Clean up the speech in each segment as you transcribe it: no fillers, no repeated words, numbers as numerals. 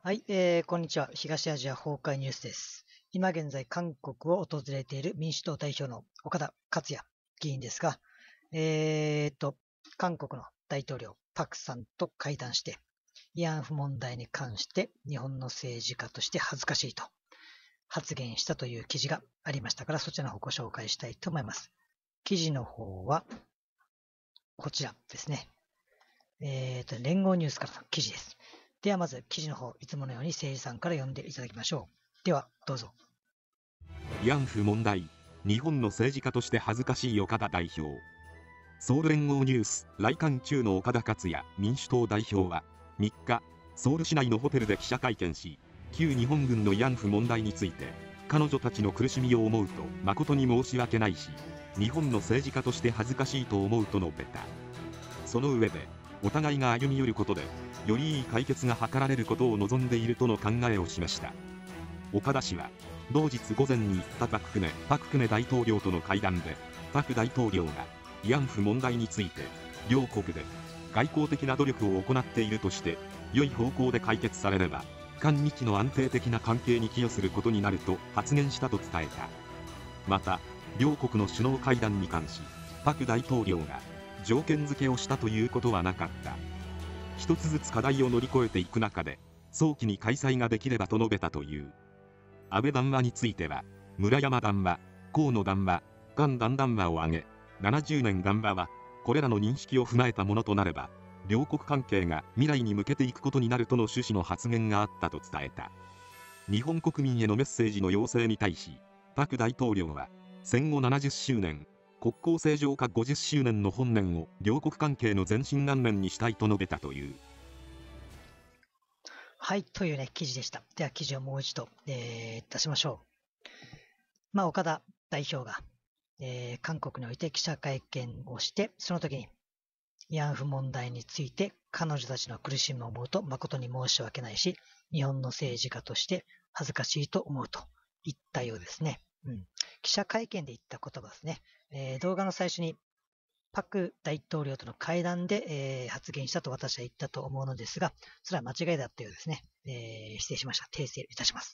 はい、こんにちは。東アジア崩壊ニュースです。今現在、韓国を訪れている民主党代表の岡田克也議員ですが、韓国の大統領パクさんと会談して、慰安婦問題に関して日本の政治家として恥ずかしいと発言したという記事がありましたから、そちらの方をご紹介したいと思います。記事の方は、こちらですね。連合ニュースからの記事です。ではまず記事の方、いつものように誠司さんから読んでいただきましょう。ではどうぞ。 慰安婦問題、日本の政治家として恥ずかしい岡田代表。ソウル連合ニュース来韓中の岡田克也民主党代表は3日、ソウル市内のホテルで記者会見し、旧日本軍の慰安婦問題について、彼女たちの苦しみを思うと誠に申し訳ないし、日本の政治家として恥ずかしいと思うと述べた。その上で、お互いが歩み寄ることで、よりいい解決が図られることを望んでいるとの考えを示した。岡田氏は、同日午前に行ったパク・クネ大統領との会談で、パク大統領が慰安婦問題について、両国で外交的な努力を行っているとして、良い方向で解決されれば、韓日の安定的な関係に寄与することになると発言したと伝えた。また、両国の首脳会談に関し、パク大統領が条件付けをしたということはなかった。一つずつ課題を乗り越えていく中で、早期に開催ができればと述べたという。安倍談話については、村山談話、河野談話、菅談話を挙げ、70年談話は、これらの認識を踏まえたものとなれば、両国関係が未来に向けていくことになるとの趣旨の発言があったと伝えた。日本国民へのメッセージの要請に対し、パク大統領は、戦後70周年、国交正常化50周年の本年を両国関係の前進元年にしたいと述べたという。 はい、というね、記事でした。では記事をもう一度、出しましょう。岡田代表が、韓国において記者会見をして、その時に慰安婦問題について彼女たちの苦しみを思うと誠に申し訳ないし、日本の政治家として恥ずかしいと思うと言ったようですね。記者会見で言った言葉ですね。動画の最初にパク大統領との会談で、発言したと私は言ったと思うのですが、それは間違いだったようですね。失礼しました。訂正いたします。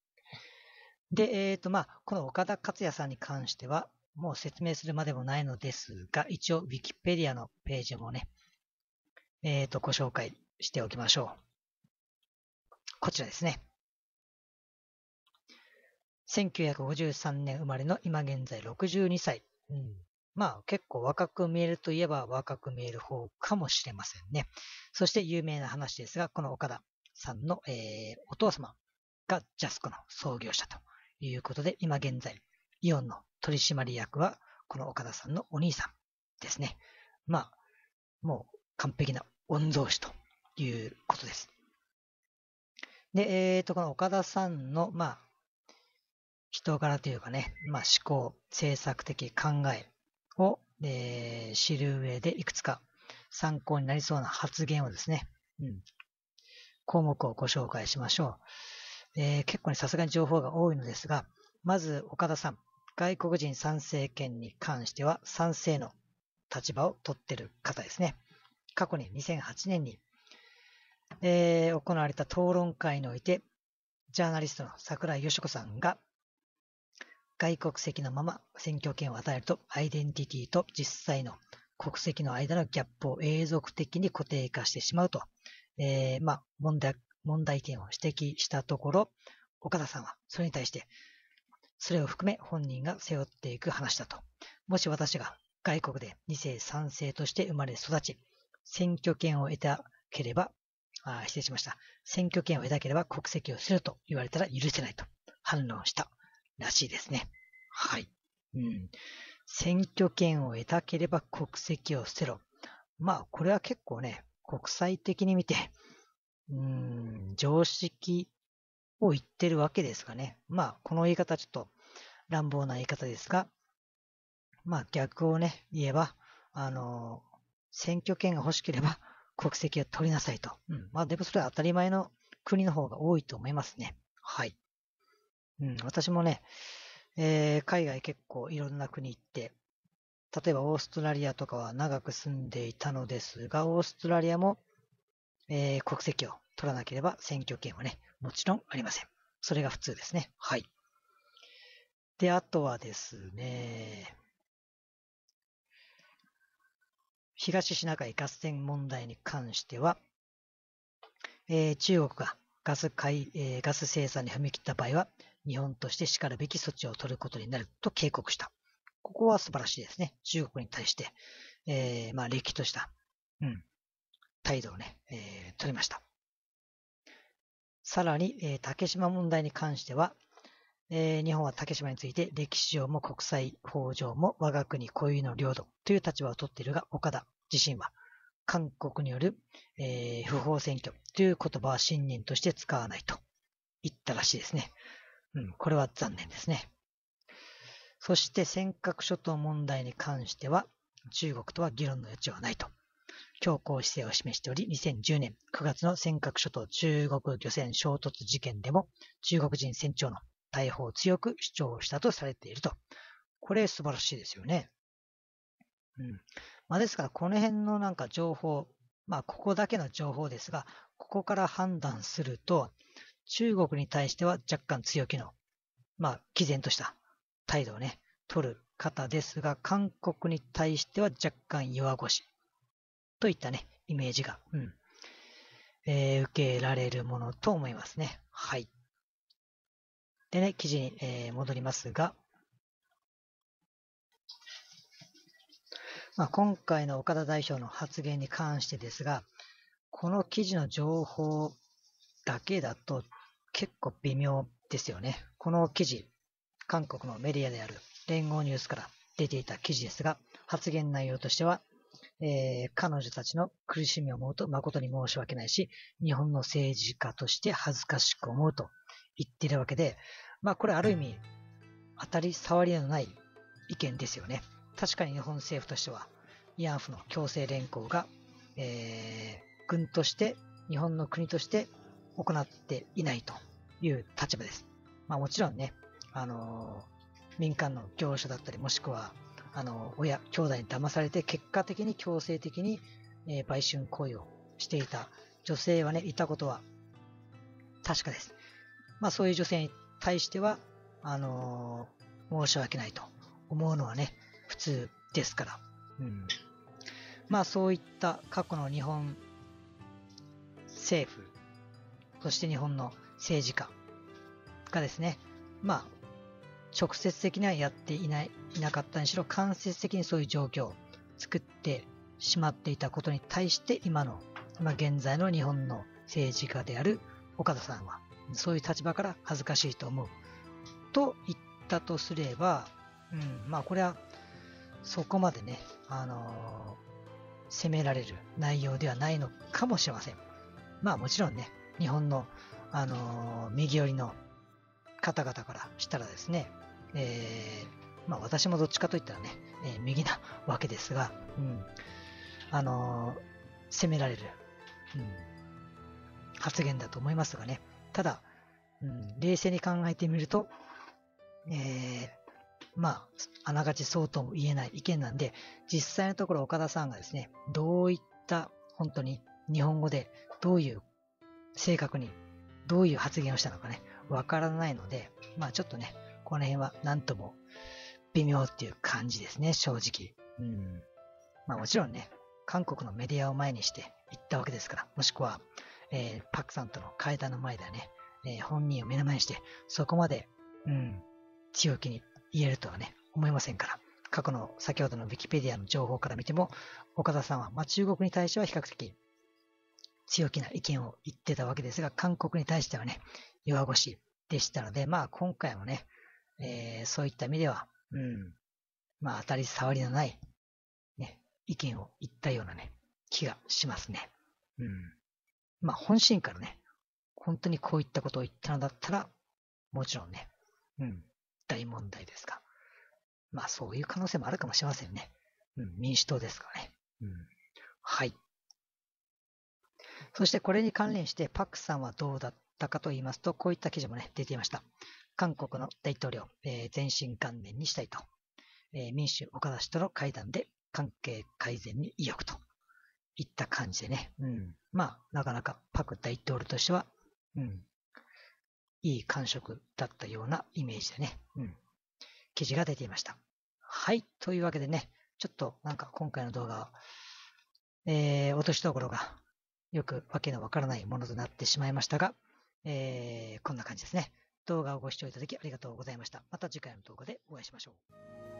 で、この岡田克也さんに関しては、もう説明するまでもないのですが、一応、ウィキペディアのページもね、ご紹介しておきましょう。こちらですね。1953年生まれの今現在62歳。結構若く見えるといえば若く見える方かもしれませんね。そして有名な話ですが、この岡田さんの、お父様がジャスコの創業者ということで、今現在、イオンの取締役はこの岡田さんのお兄さんですね。もう完璧な御曹司ということです。で、この岡田さんの、人柄というかね、思考、政策的考えを、知る上でいくつか参考になりそうな発言をですね、項目をご紹介しましょう。結構ね、さすがに情報が多いのですが、まず岡田さん、外国人参政権に関しては賛成の立場を取っている方ですね。過去に2008年に、行われた討論会において、ジャーナリストの桜井義子さんが、外国籍のまま選挙権を与えると、アイデンティティと実際の国籍の間のギャップを永続的に固定化してしまうと、問題点を指摘したところ、岡田さんはそれに対して、それを含め本人が背負っていく話だと。もし私が外国で2世3世として生まれ育ち、選挙権を得たければ、失礼しました。選挙権を得たければ国籍を捨てると言われたら許せないと反論したらしいですね。はい。選挙権を得たければ国籍を捨てろ。これは結構ね、国際的に見て、常識を言ってるわけですかね。この言い方はちょっと乱暴な言い方ですが、逆をね、言えば、選挙権が欲しければ国籍を取りなさいと。でもそれは当たり前の国の方が多いと思いますね。はい。私もね、海外結構いろんな国行って、例えばオーストラリアとかは長く住んでいたのですが、オーストラリアも、国籍を取らなければ選挙権はね、もちろんありません。それが普通ですね。はい。で、あとはですね、東シナ海ガス田問題に関しては、中国がガス生産に踏み切った場合は、日本としてしかるべき措置を取ることになると警告した。ここは素晴らしいですね。中国に対して、れっきとした、態度をね、取りました。さらに、竹島問題に関しては、日本は竹島について歴史上も国際法上も我が国固有の領土という立場を取っているが、岡田自身は韓国による、不法占拠という言葉は信念として使わないと言ったらしいですね。これは残念ですね。そして尖閣諸島問題に関しては中国とは議論の余地はないと強硬姿勢を示しており、2010年9月の尖閣諸島中国漁船衝突事件でも中国人船長の逮捕を強く主張したとされていると。これ素晴らしいですよね。ですからこの辺のなんか情報、ここだけの情報ですが、ここから判断すると、中国に対しては若干強気の、毅然とした態度をね、取る方ですが、韓国に対しては若干弱腰といったね、イメージが、受けられるものと思いますね。はい。でね、記事に、戻りますが、今回の岡田代表の発言に関してですが、この記事の情報だけだと結構微妙ですよね。この記事、韓国のメディアである聯合ニュースから出ていた記事ですが、発言内容としては、彼女たちの苦しみを思うと誠に申し訳ないし、日本の政治家として恥ずかしく思うと言っているわけで、これある意味当たり障りのない意見ですよね。確かに日本政府としては慰安婦の強制連行が、軍として日本の国として行っていないという立場です。もちろんね、民間の業者だったりもしくは兄弟に騙されて結果的に強制的に、売春行為をしていた女性はね、いたことは確かです。そういう女性に対しては、申し訳ないと思うのはね、普通ですから。そういった過去の日本政府、そして日本の政治家がですね、直接的にはやっていなかったにしろ、間接的にそういう状況を作ってしまっていたことに対して、今現在の日本の政治家である岡田さんは、そういう立場から恥ずかしいと思うと言ったとすれば、これはそこまでね、責められる内容ではないのかもしれません。もちろんね、日本の、右寄りの方々からしたらですね、私もどっちかといったらね、右なわけですが、責められる、発言だと思いますがね。ただ、冷静に考えてみると、あながちそうとも言えない意見なんで、実際のところ岡田さんがですね、どういった本当に日本語で正確にどういう発言をしたのかね、わからないので、ちょっとね、この辺は何とも微妙っていう感じですね、正直。もちろんね、韓国のメディアを前にして言ったわけですから、もしくは、パクさんとの会談の前ではね、本人を目の前にして、そこまで、強気に言えるとはね、思いませんから。先ほどのウィキペディアの情報から見ても、岡田さんは、中国に対しては比較的強気な意見を言ってたわけですが、韓国に対してはね、弱腰でしたので、今回もね、そういった意味では、当たり障りのない、ね、意見を言ったようなね、気がしますね。本心からね、本当にこういったことを言ったのだったら、もちろんね、大問題ですが、そういう可能性もあるかもしれませんね。民主党ですからね。はい。そしてこれに関連してパクさんはどうだったかと言いますと、こういった記事もね、出ていました。韓国の大統領、前身元年にしたいと。民主岡田氏との会談で関係改善に意欲といった感じでね。まあ、なかなかパク大統領としては、いい感触だったようなイメージでね。記事が出ていました。はい。というわけでね、ちょっとなんか今回の動画は、落としどころがよくわけのわからないものとなってしまいましたが、こんな感じですね。動画をご視聴いただきありがとうございました。また次回の動画でお会いしましょう。